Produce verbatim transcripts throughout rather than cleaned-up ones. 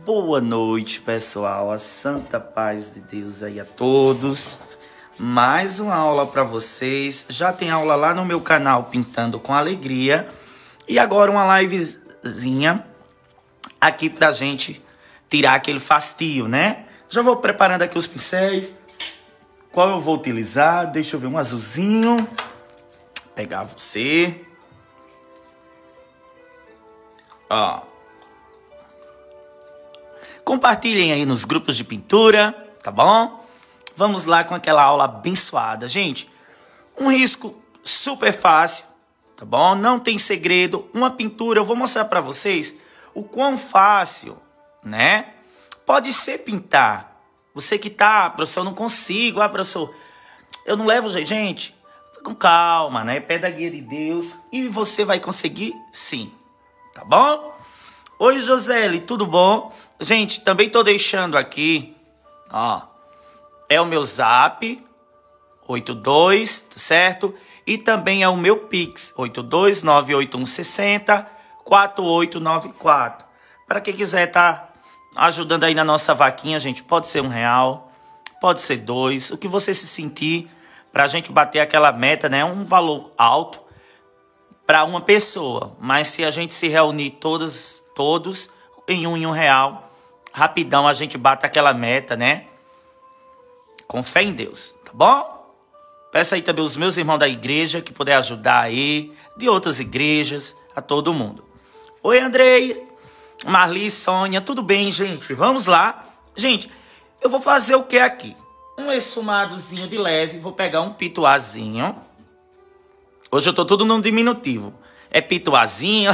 Boa noite, pessoal. A santa paz de Deus aí a todos. Mais uma aula para vocês. Já tem aula lá no meu canal Pintando com Alegria. E agora uma livezinha aqui pra gente tirar aquele fastio, né? Já vou preparando aqui os pincéis. Qual eu vou utilizar? Deixa eu ver, um azulzinho. Pegar você. Ó. Compartilhem aí nos grupos de pintura, tá bom? Vamos lá com aquela aula abençoada. Gente, um risco super fácil, tá bom? Não tem segredo. Uma pintura, eu vou mostrar pra vocês o quão fácil, né? Pode ser pintar. Você que tá, ah, professor, eu não consigo. Ah, professor, eu não levo jeito. Gente, com calma, né? Pé da guia de Deus e você vai conseguir sim, tá bom? Oi, Joseli, tudo bom? Gente, também tô deixando aqui, ó, é o meu zap, oito dois, certo? E também é o meu Pix, oito dois nove oito um seis zero quatro oito nove quatro. Para quem quiser tá ajudando aí na nossa vaquinha, gente, pode ser um real, pode ser dois, o que você se sentir, pra gente bater aquela meta, né? Um valor alto para uma pessoa, mas se a gente se reunir todos, todos em um em um real, rapidão a gente bate aquela meta, né? Com fé em Deus, tá bom? Peço aí também os meus irmãos da igreja que puder ajudar aí, de outras igrejas, a todo mundo. Oi, Andrei, Marli, Sônia, tudo bem, gente? Vamos lá. Gente, eu vou fazer o que aqui? Um esfumadozinho de leve, vou pegar um pituazinho. Hoje eu tô tudo no diminutivo. É pituazinho.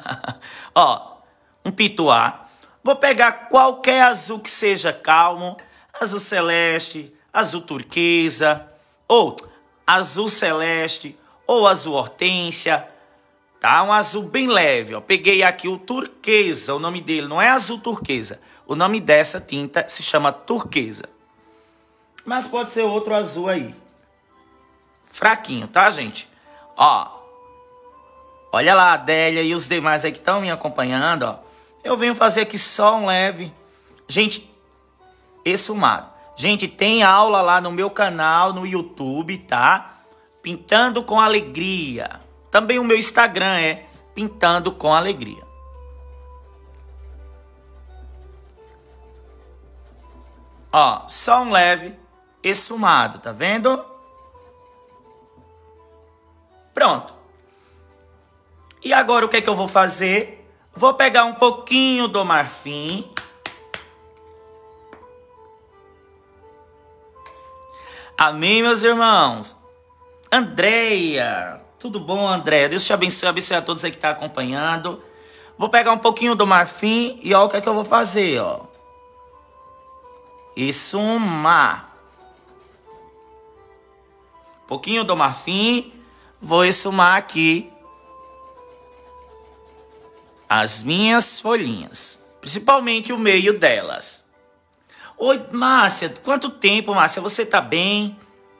Ó, um pituá. Vou pegar qualquer azul que seja calmo. Azul celeste, azul turquesa, ou azul celeste, ou azul hortência. Tá? Um azul bem leve. Ó. Peguei aqui o turquesa, o nome dele não é azul turquesa. O nome dessa tinta se chama turquesa. Mas pode ser outro azul aí. Fraquinho, tá, gente? Ó, olha lá a Adélia e os demais aí que estão me acompanhando, ó. Eu venho fazer aqui só um leve. Gente, esfumado. Gente, tem aula lá no meu canal, no YouTube, tá? Pintando com Alegria. Também o meu Instagram é Pintando com Alegria. Ó, só um leve esfumado, tá vendo? Pronto. E agora o que é que eu vou fazer? Vou pegar um pouquinho do marfim. Amém, meus irmãos? Andréia. Tudo bom, Andréia? Deus te abençoe, abençoe a todos aí que estão acompanhando. Vou pegar um pouquinho do marfim e ó o que é que eu vou fazer, ó. Esfumar. Um pouquinho do marfim. Vou esfumar aqui as minhas folhinhas, principalmente o meio delas. Oi, Márcia, quanto tempo, Márcia? Você tá bem?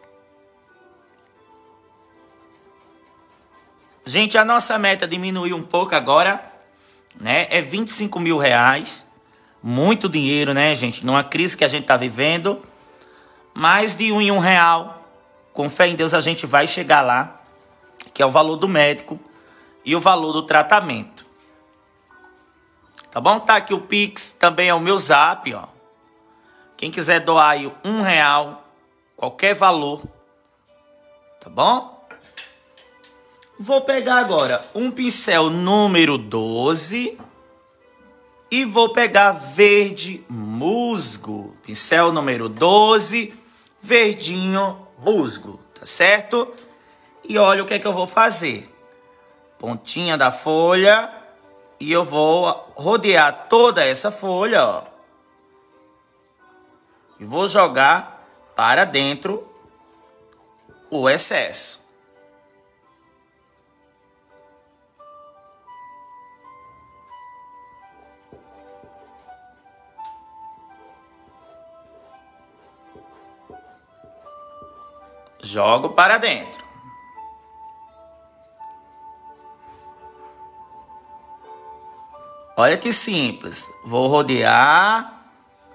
Gente, a nossa meta diminuiu um pouco agora, né? É vinte e cinco mil reais. Muito dinheiro, né, gente? Numa crise que a gente tá vivendo. Mais de um em um real. Com fé em Deus a gente vai chegar lá. Que é o valor do médico e o valor do tratamento. Tá bom? Tá aqui o Pix, também é o meu zap, ó. Quem quiser doar aí um real, qualquer valor, tá bom? Vou pegar agora um pincel número doze e vou pegar verde musgo. Pincel número doze, verdinho musgo, tá certo? E olha o que é que eu vou fazer. Pontinha da folha. E eu vou rodear toda essa folha, ó. E vou jogar para dentro o excesso. Jogo para dentro. Olha que simples. Vou rodear,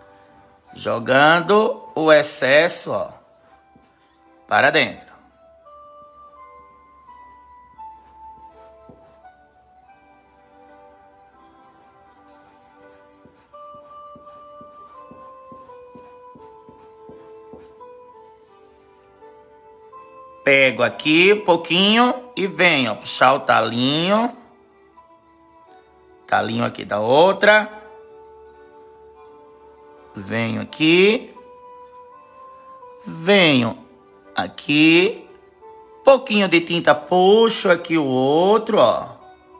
jogando o excesso, ó, para dentro. Pego aqui um pouquinho e venho, ó, puxar o talinho. Talinho aqui da outra. Venho aqui. Venho aqui. Pouquinho de tinta, puxo aqui o outro, ó.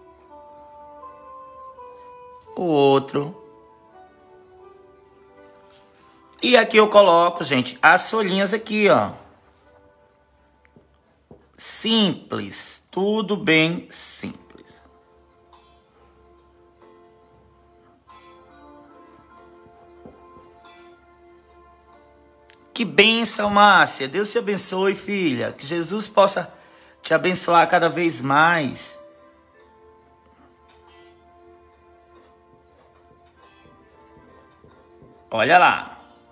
O outro. E aqui eu coloco, gente, as folhinhas aqui, ó. Simples, tudo bem simples. Que bênção, Márcia. Deus te abençoe, filha. Que Jesus possa te abençoar cada vez mais. Olha lá.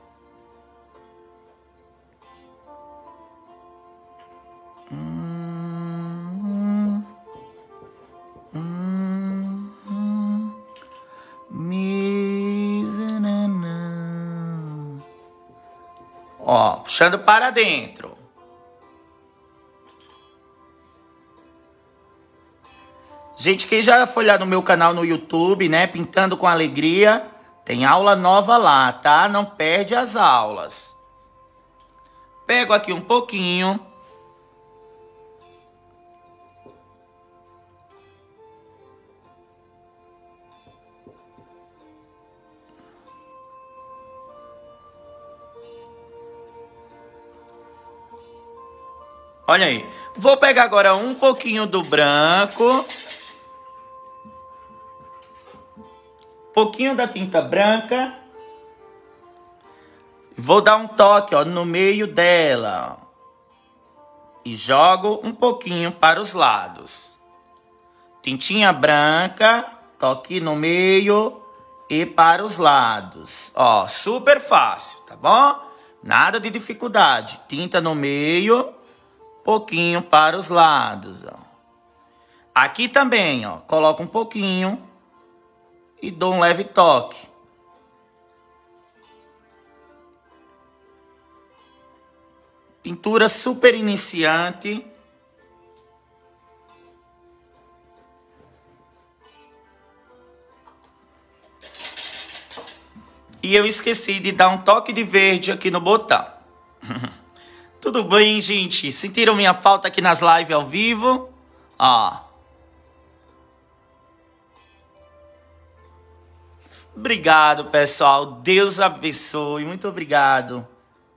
Ó, puxando para dentro. Gente, quem já foi lá no meu canal no YouTube, né, Pintando com Alegria, tem aula nova lá, tá? Não perde as aulas. Pego aqui um pouquinho. Olha aí. Vou pegar agora um pouquinho do branco. Um pouquinho da tinta branca. Vou dar um toque, ó, no meio dela. E jogo um pouquinho para os lados. Tintinha branca. Toque no meio e para os lados. Ó, super fácil, tá bom? Nada de dificuldade. Tinta no meio. Pouquinho para os lados, ó. Aqui também, ó, coloco um pouquinho e dou um leve toque. Pintura super iniciante. E eu esqueci de dar um toque de verde aqui no botão. Tudo bem, gente? Sentiram minha falta aqui nas lives ao vivo? Ó. Obrigado, pessoal. Deus abençoe. Muito obrigado.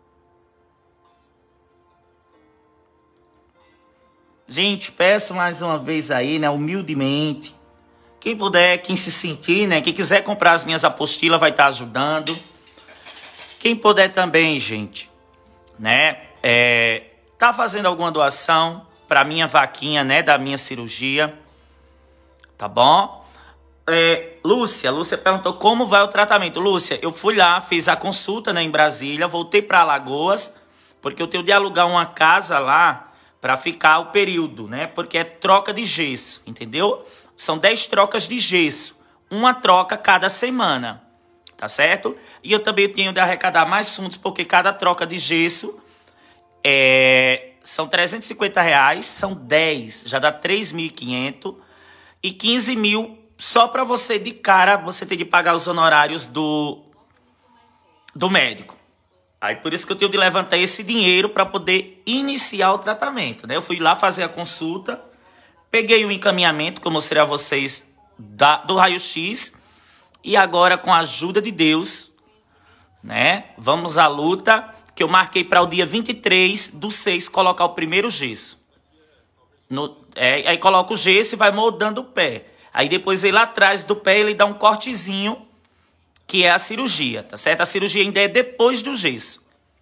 Gente, peço mais uma vez aí, né, humildemente. Quem puder, quem se sentir, né, quem quiser comprar as minhas apostilas vai estar ajudando. Quem puder também, gente, né, é, tá fazendo alguma doação para minha vaquinha, né, da minha cirurgia, tá bom? É, Lúcia, Lúcia perguntou como vai o tratamento. Lúcia, eu fui lá, fiz a consulta, né, em Brasília, voltei para Alagoas, porque eu tenho de alugar uma casa lá para ficar o período, né, porque é troca de gesso, entendeu? São dez trocas de gesso, uma troca cada semana, tá certo? E eu também tenho de arrecadar mais fundos, porque cada troca de gesso é, são trezentos e cinquenta reais, são dez, já dá três mil e quinhentos e quinze mil só para você de cara, você tem de pagar os honorários do, do médico. Aí por isso que eu tenho de levantar esse dinheiro para poder iniciar o tratamento, né? Eu fui lá fazer a consulta, peguei o encaminhamento que eu mostrei a vocês da, do raio-x e agora com a ajuda de Deus, né? Vamos à luta, que eu marquei para o dia vinte e três do seis colocar o primeiro gesso. No, é, aí coloca o gesso e vai moldando o pé. Aí depois ele lá atrás do pé ele dá um cortezinho, que é a cirurgia, tá certo? A cirurgia ainda é depois do gesso.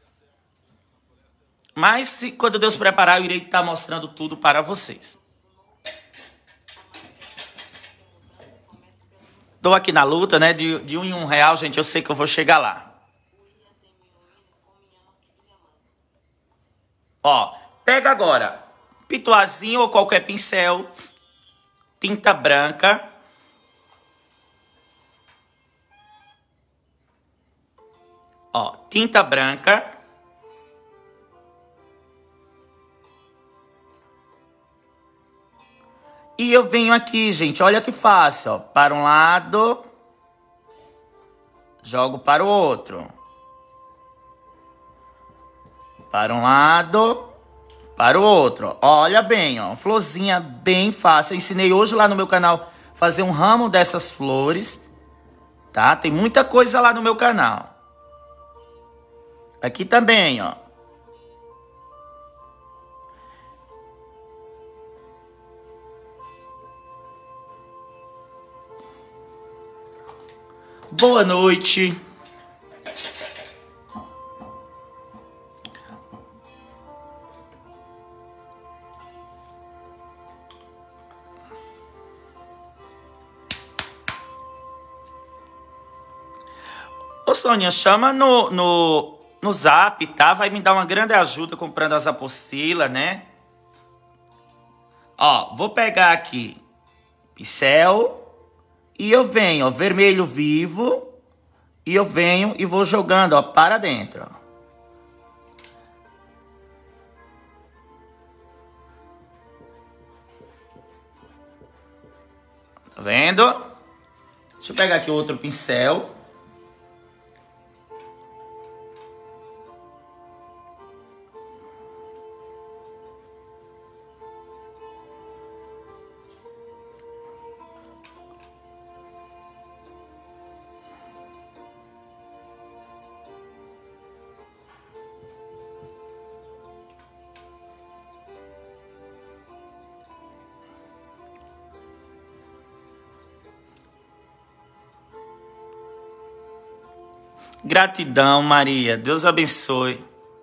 Mas se, quando Deus preparar, eu irei estar mostrando tudo para vocês. tô aqui na luta, né? De, de um em um real, gente, eu sei que eu vou chegar lá. Ó, pega agora pituazinho ou qualquer pincel, tinta branca. Ó, tinta branca. E eu venho aqui, gente, olha que fácil, ó. Para um lado, jogo para o outro. Para um lado, para o outro. Olha bem, ó, florzinha bem fácil. Eu ensinei hoje lá no meu canal fazer um ramo dessas flores, tá? Tem muita coisa lá no meu canal. Aqui também, ó. Boa noite. Ô, Sônia, chama no, no, no zap, tá? Vai me dar uma grande ajuda comprando as apostilas, né? Ó, vou pegar aqui pincel e eu venho, ó, vermelho vivo, e eu venho e vou jogando, ó, para dentro, ó. Tá vendo? Deixa eu pegar aqui outro pincel. Gratidão, Maria. Deus abençoe.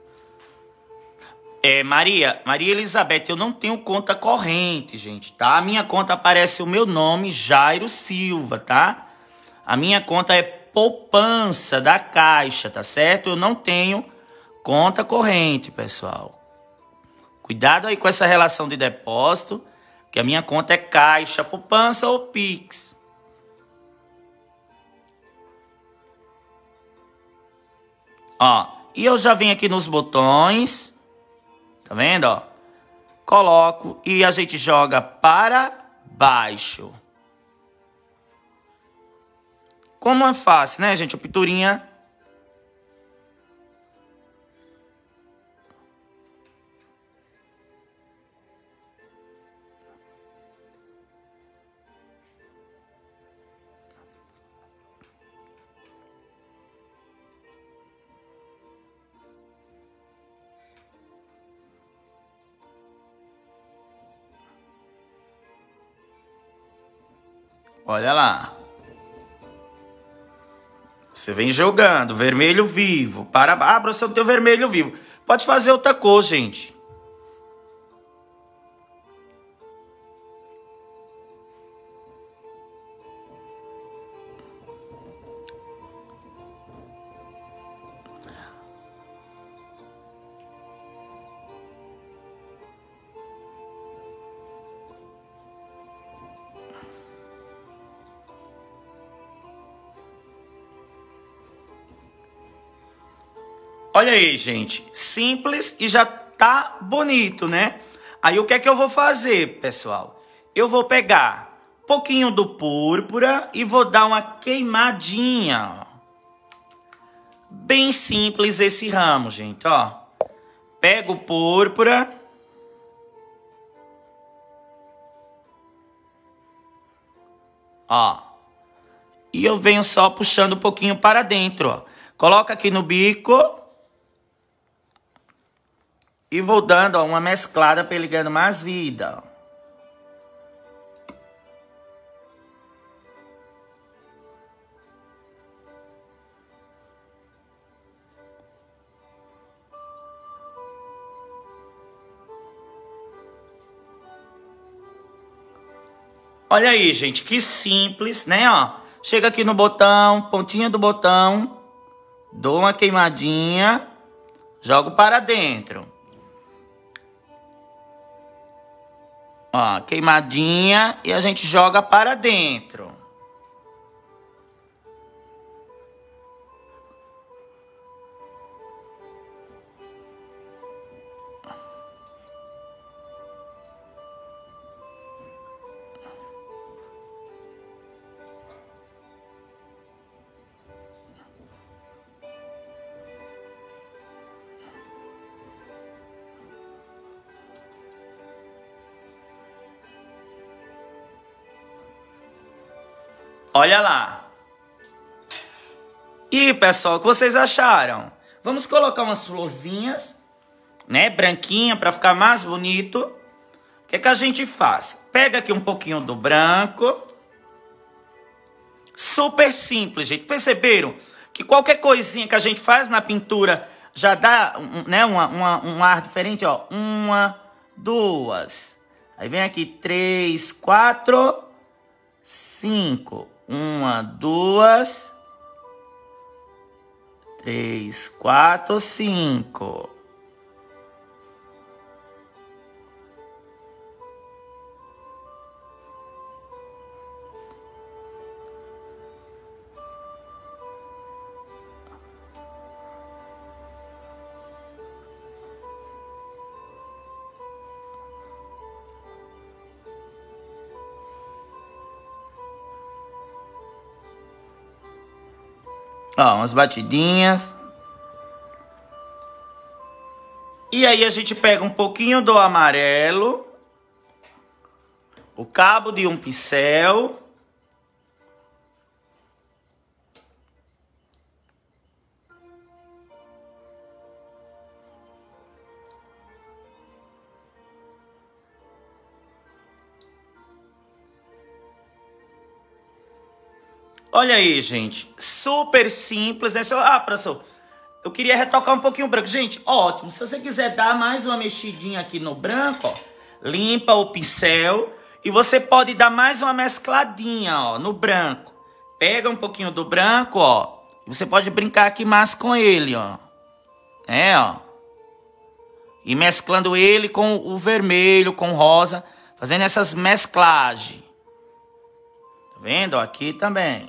É, Maria, Maria Elizabeth, eu não tenho conta corrente, gente, tá? A minha conta aparece o meu nome, Jairo Silva, tá? A minha conta é poupança da Caixa, tá certo? Eu não tenho conta corrente, pessoal. Cuidado aí com essa relação de depósito, que a minha conta é Caixa, poupança ou Pix. Ó, e eu já venho aqui nos botões, tá vendo, ó? Coloco e a gente joga para baixo. Como é fácil, né, gente? A pinturinha. Olha lá. Você vem jogando vermelho vivo. Para... Ah, você não tem o vermelho vivo. Pode fazer outra cor, gente. Olha aí, gente. Simples e já tá bonito, né? Aí o que é que eu vou fazer, pessoal? Eu vou pegar um pouquinho do púrpura e vou dar uma queimadinha. Bem simples esse ramo, gente, ó. Pego o púrpura. Ó. E eu venho só puxando um pouquinho para dentro, ó. Coloca aqui no bico. E vou dando, ó, uma mesclada para ele ganhando mais vida. Olha aí, gente, que simples, né, ó. Chega aqui no botão, pontinha do botão, dou uma queimadinha, jogo para dentro. Ó, queimadinha e a gente joga para dentro. Olha lá. E pessoal, o que vocês acharam? Vamos colocar umas florzinhas, né, branquinha para ficar mais bonito. O que é que a gente faz? Pega aqui um pouquinho do branco. Super simples, gente. Perceberam que qualquer coisinha que a gente faz na pintura já dá, né, uma, uma, um ar diferente, ó. Uma, duas. Aí vem aqui três, quatro, cinco. Uma, duas, três, quatro, cinco. Ó, umas batidinhas. E aí a gente pega um pouquinho do amarelo, o cabo de um pincel. Olha aí, gente. Super simples, né? Ah, professor, eu queria retocar um pouquinho o branco. Gente, ótimo. Se você quiser dar mais uma mexidinha aqui no branco, ó, limpa o pincel e você pode dar mais uma mescladinha, ó, no branco. Pega um pouquinho do branco, ó, e você pode brincar aqui mais com ele, ó. É, ó. E mesclando ele com o vermelho, com o rosa, fazendo essas mesclagens. Tá vendo? Aqui também.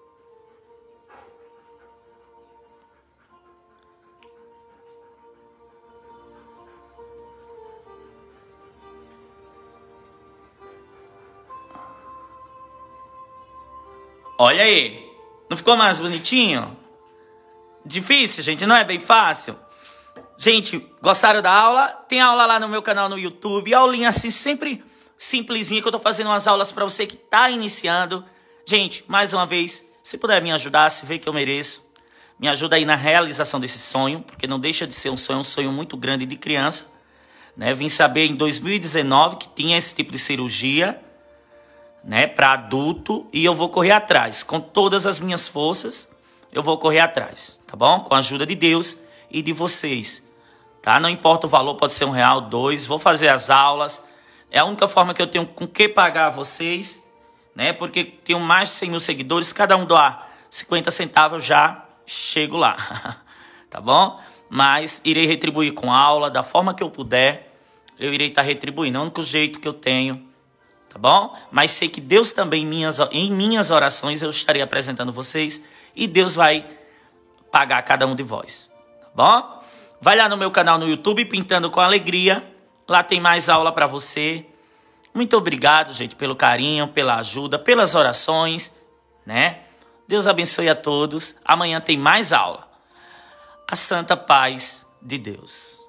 Olha aí, não ficou mais bonitinho? Difícil, gente, não é bem fácil? Gente, gostaram da aula? Tem aula lá no meu canal no YouTube, aulinha assim, sempre simplesinha, que eu tô fazendo umas aulas pra você que tá iniciando. Gente, mais uma vez, se puder me ajudar, se vê que eu mereço, me ajuda aí na realização desse sonho, porque não deixa de ser um sonho, um sonho muito grande de criança, né? Vim saber em dois mil e dezenove que tinha esse tipo de cirurgia, né, para adulto, e eu vou correr atrás, com todas as minhas forças, eu vou correr atrás, tá bom? Com a ajuda de Deus e de vocês, tá? Não importa o valor, pode ser um real, dois, vou fazer as aulas, é a única forma que eu tenho com que pagar vocês, né, porque tenho mais de cem mil seguidores, cada um doar cinquenta centavos, já chego lá, tá bom? Mas irei retribuir com aula, da forma que eu puder, eu irei estar retribuindo, é o único jeito que eu tenho, tá bom? Mas sei que Deus também, em minhas, em minhas orações, eu estarei apresentando vocês e Deus vai pagar cada um de vós, tá bom? Vai lá no meu canal no YouTube, Pintando com Alegria, lá tem mais aula para você. Muito obrigado, gente, pelo carinho, pela ajuda, pelas orações, né? Deus abençoe a todos. Amanhã tem mais aula. A santa paz de Deus.